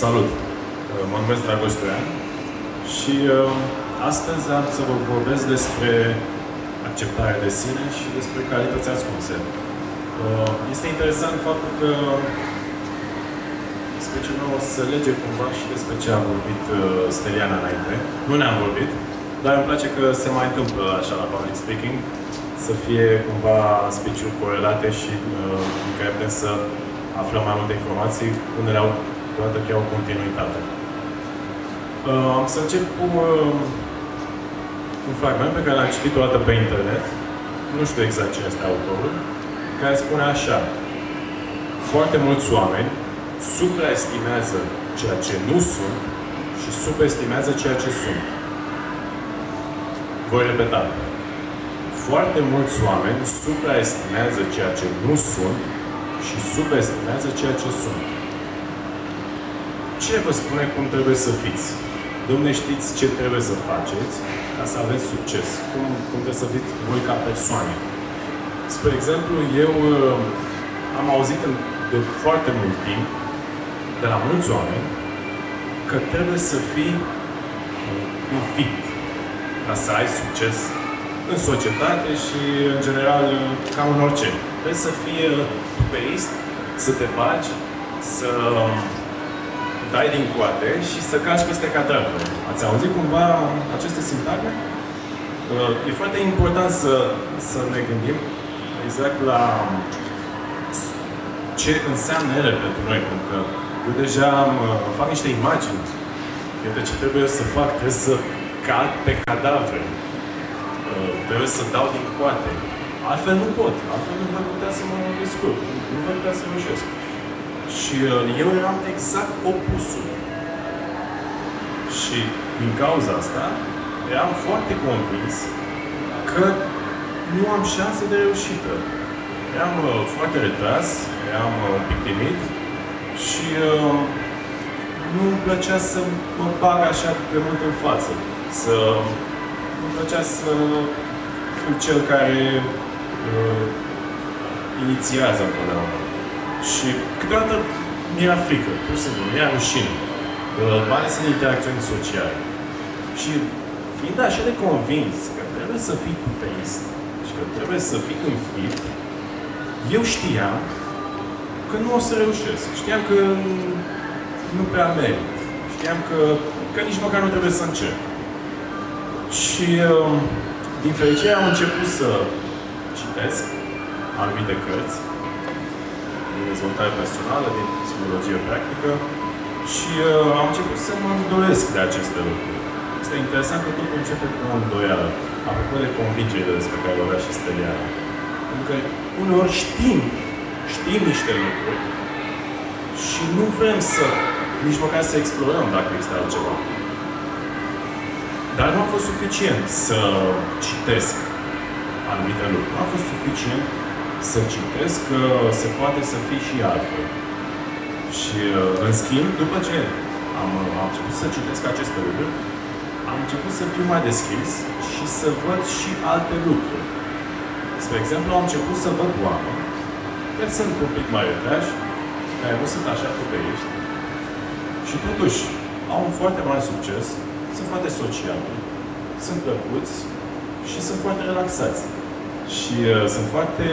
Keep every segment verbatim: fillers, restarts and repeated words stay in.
Salut! Mă numesc Dragoș Stoian și uh, astăzi am să vă vorbesc despre acceptarea de sine și despre calități ascunse. Uh, este interesant faptul că despre ce nu o să lege cumva și despre ce a vorbit uh, Steliana înainte. Nu ne-am vorbit, dar îmi place că se mai întâmplă așa la public speaking, să fie cumva speech-uri corelate și uh, în care putem să aflăm mai multe informații, unele au toată chiar o continuitate. Uh, am să încep cu uh, un fragment pe care l-am citit o dată pe internet. Nu știu exact cine este autorul, care spune așa: foarte mulți oameni supraestimează ceea ce nu sunt și subestimează ceea ce sunt. Voi repeta. Foarte mulți oameni supraestimează ceea ce nu sunt și subestimează ceea ce sunt. Cine vă spune cum trebuie să fiți? De unde știți ce trebuie să faceți ca să aveți succes? Cum, cum trebuie să fiți voi ca persoane? Spre exemplu, eu uh, am auzit în, de foarte mult timp de la mulți oameni că trebuie să fii uh, un fit ca să ai succes în societate și, în general, ca în orice. Trebuie să fii tuperist, să te bagi, să dai din coate și să caci peste cadavre. Ați auzit cumva aceste sintagme? E foarte important să, să ne gândim exact la ce înseamnă ele pentru noi. Pentru că eu deja îmi fac niște imagini de ce trebuie să fac. Trebuie să calc pe cadavre. Trebuie să dau din coate. Altfel nu pot. Altfel nu voi putea să mă descurc. Nu voi putea să reușesc. Și eu eram exact opusul. Și din cauza asta, eram foarte convins că nu am șanse de reușită. Eram uh, foarte retras, eram uh, un pic timid și uh, nu îmi plăcea să mă bag așa de mult în față. Să... Nu-mi plăcea să fiu cel care uh, inițiază întotdeauna. Și câteodată mi-era frică, pur și simplu, mi-era rușine. Mai ales în interacțiuni sociale. Și fiind așa de convins că trebuie să fii tuperist și că trebuie să fii înfipt, eu știam că nu o să reușesc. Știam că nu prea merit. Știam că, că nici măcar nu trebuie să încerc. Și din fericire am început să citesc anumite cărți din dezvoltare personală, din psihologie practică și uh, am început să mă îndoiesc de aceste lucruri. Este interesant că totul începe cu o îndoială, apropo de convingerile despre care vorbea și Steliana. Pentru că uneori știm, știm niște lucruri și nu vrem să, nici măcar să explorăm dacă există altceva. Dar nu a fost suficient să citesc anumite lucruri. Nu a fost suficient să citesc că se poate să fie și altfel. Și, în schimb, după ce am, am început să citesc aceste lucruri, am început să fiu mai deschis și să văd și alte lucruri. Spre exemplu, am început să văd oameni care sunt un pic mai retrași, care nu sunt așa tuperiști și totuși au un foarte mare succes, sunt foarte sociali, sunt plăcuți și sunt foarte relaxați. Și uh, sunt foarte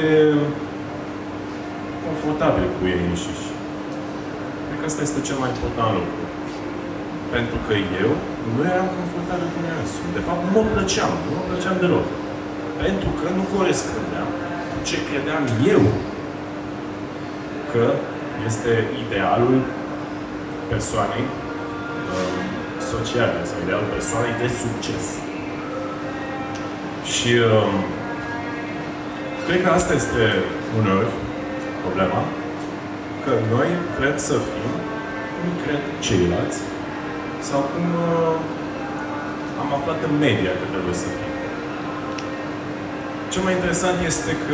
confortabili cu ei înșiși. Cred că asta este cel mai important lucru. Pentru că eu nu eram confortabil cu mine însumi. De fapt, nu mă plăceam. Nu mă plăceam deloc. Pentru că nu corespundeam cu ce credeam eu că este idealul persoanei uh, sociale sau idealul persoanei de succes. Și uh, cred că asta este uneori problema, că noi vrem să fim cum cred ceilalți sau cum uh, am aflat în media că trebuie să fim. Cel mai interesant este că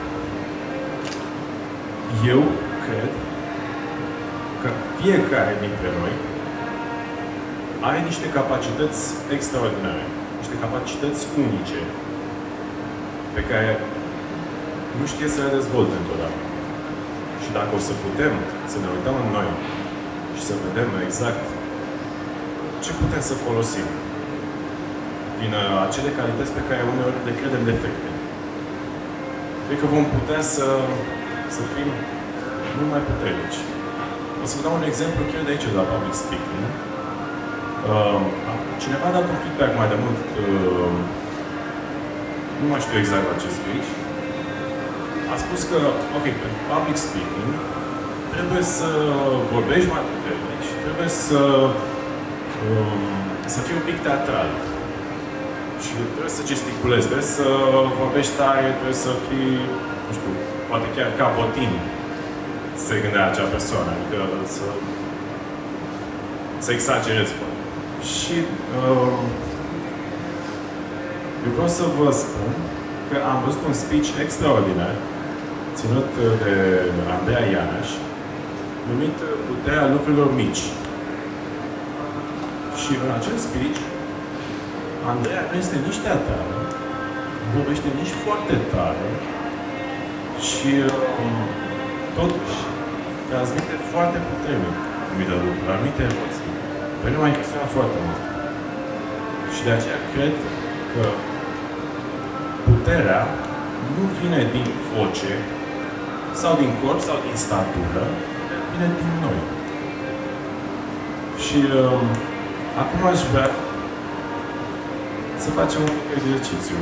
eu cred că fiecare dintre noi are niște capacități extraordinare, niște capacități unice pe care nu știe să le dezvolte întotdeauna. Și dacă o să putem să ne uităm în noi și să vedem exact ce putem să folosim din acele calități pe care uneori le credem defecte. Cred că vom putea să, să fim mult mai puternici. O să vă dau un exemplu chiar de aici, de la public speaking. Uh, cineva a dat un feedback mai de mult, uh, nu mai știu exact la ce speech, a spus că, ok, pe public speaking trebuie să vorbești mai puternic și trebuie să, um, să fii un pic teatral. Și trebuie să gesticulezi, trebuie să vorbești tare, trebuie să fii, nu știu, poate chiar capotin, se gândea acea persoană, adică să, să exagerezi. Și uh, eu vreau să vă spun că am văzut un speech extraordinar ținut de Andreea Ianaș, numit Puterea lucrurilor mici. Și în acel speech, Andreea nu este nici teatrală, nu vorbește nici foarte tare și um, totuși transmite foarte puternic anumite lucruri, anumite emoții. Pe mine m-a impresionat foarte mult. Și de aceea cred că puterea nu vine din voce, sau din corp, sau din statură, vine din noi. Și um, acum aș vrea să facem un mic exercițiu.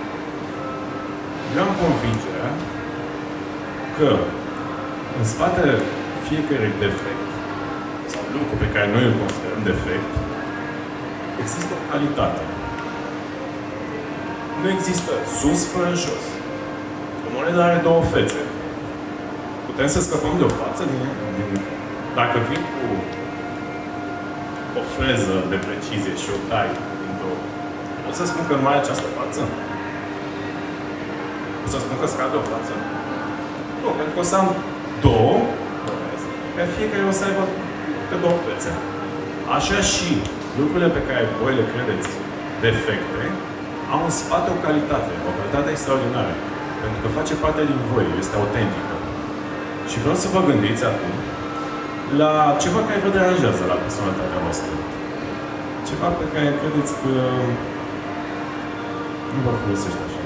Eu am convingerea că în spatele fiecărui defect sau lucru pe care noi îl considerăm defect, există o calitate. Nu există sus fără jos. O monedă are două fețe. Putem să scăpăm de o față din, din dacă vin cu o freză de precizie și o tai dintr-o... Pot să spun că nu ai această față? Pot să spun că scad de o față? Nu, pentru că o să am două, pe fiecare o să aibă pe două fețe. Așa și lucrurile pe care voi le credeți defecte, au în spate o calitate, o calitate extraordinară. Pentru că face parte din voi, este autentică. Și vreau să vă gândiți acum la ceva care vă deranjează la personalitatea voastră. Ceva pe care credeți că nu vă folosește așa.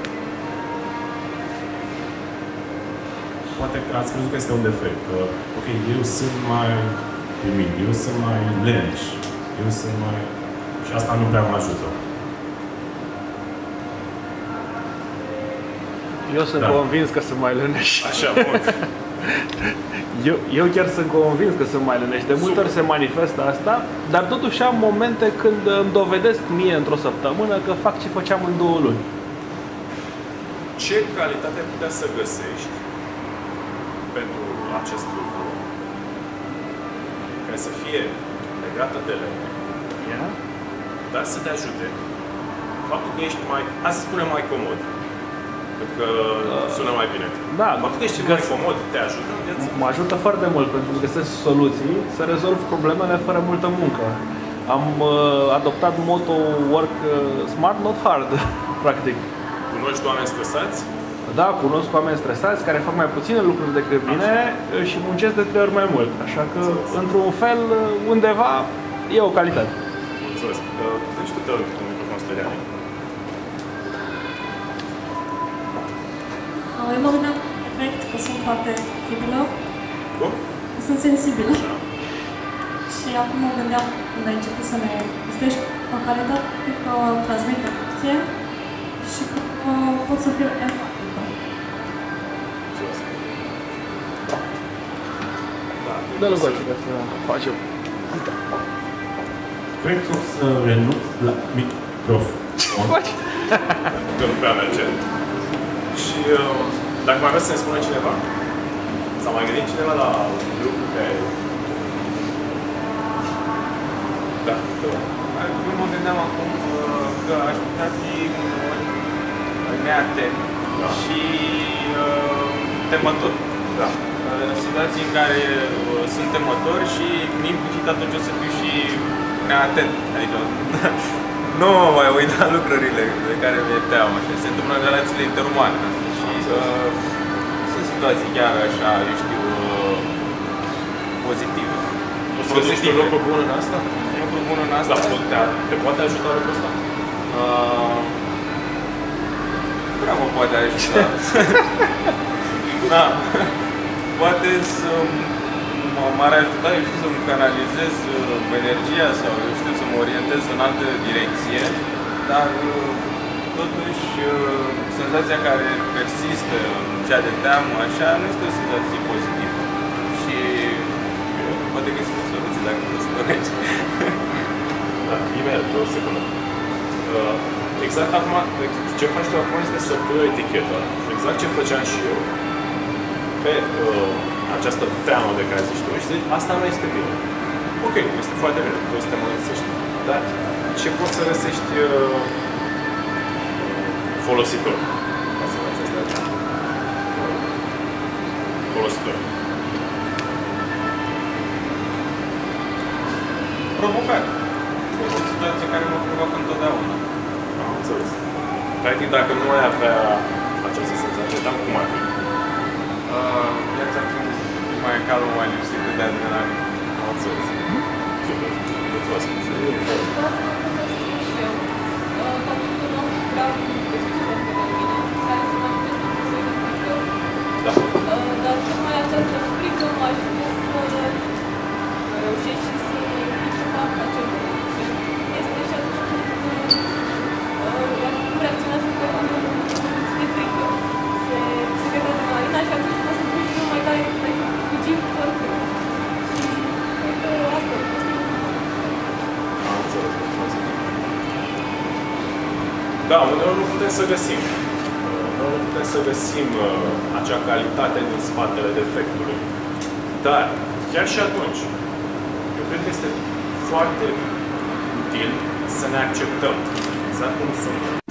Poate că ați crezut că este un defect. Că, ok, eu sunt mai timid, eu sunt mai leneș, eu sunt mai... Și asta nu prea mă ajută. Eu sunt da. convins că sunt mai leneș. Așa, bun. eu, eu chiar sunt convins că sunt mai leneș. De multe ori se manifestă asta, dar totuși am momente când îmi dovedesc mie într-o săptămână că fac ce făceam în două luni. Ce calitate putea să găsești pentru acest lucru care să fie legată de lene, yeah. dar să te ajute faptul că ești mai, hai să spunem, mai comod. Pentru că sună mai bine. Da, faptul că ești mai comod te ajută în viață? Mă ajută foarte mult pentru că găsesc soluții să rezolv problemele fără multă muncă. Am uh, adoptat moto work uh, smart, not hard, practic. Cunoști oameni stresați? Da, cunosc oameni stresați care fac mai puține lucruri decât mine Așa. și muncesc de trei ori mai mult. Așa că, într-un fel, undeva, e o calitate. Mulțumesc. Deci tu te rog cu microfon stăream. Eu mă gândeam perfect că sunt foarte sensibilă. Cum? Sunt sensibilă. Așa. Și acum mă gândeam, când ai început să ne găsești o calitate, că transmite emoție și că uh, pot să fiu empatică. Mulțumesc. Da. Dă-l încoace ca să facem. Cred că o să renunț la microfon. Faci? Că nu prea merge. Și uh, dacă mai vreți să ne spună cineva, s-a mai gândit cineva la lucru care... Da, eu mă gândeam acum că aș putea fi neatent da. și uh, temător. Da. În situații în care uh, sunt temător și implicit atunci o să fiu și neatent. Adică nu mă mai uit la lucrurile de care mi-e teamă. Se întâmplă în relațiile interumane. Și uh, sunt situații chiar așa, eu știu, uh, pozitive. O să găsești un lucru bun în asta? Un lucru bun în asta? Da, te, te poate ajuta lucrul ăsta? Uh, prea mă poate ajuta. Da. Poate să m-ar ajuta, eu știu, să-mi canalizez energia sau, eu știu, să mă orientez în altă direcție, dar totuși senzația care persistă în cea de teamă, așa, nu este o senzație pozitivă. Și poate găsim o soluție dacă nu se dorește. Da, imediat, o secundă. Exact acum, ce faci tu acum este să pui o etichetă. Exact ce făceam și eu pe uh, această teamă de care zici tu. Și zici, asta nu este bine. Ok, este foarte bine, tu să te mărățești. Dar ce poți să găsești uh, folositor? Ca să faci asta. Folositor. Provocare. Este o situație care mă provoacă întotdeauna. Am înțeles. Practic, dacă nu ai avea această senzație, dar cum ar fi? Uh, viața ar fi mai calmă, mai lipsită de adrenalină. Am înțeles. Super. Mulțumesc. Da. Dar tocmai această frică mă ajută să reușesc și să să fac acel lucru. Este și atunci când cum reacționează corpul de frică. Se scade adrenalina și atunci poți să fugi mult mai tare decât ai fugi oricum. Și cred că asta e posibil. Am înțeles. Da, uneori nu putem să găsim. Uneori nu putem să găsim acea calitate din spatele defectului. Dar, chiar și atunci, eu cred că este foarte util să ne acceptăm exact cum suntem.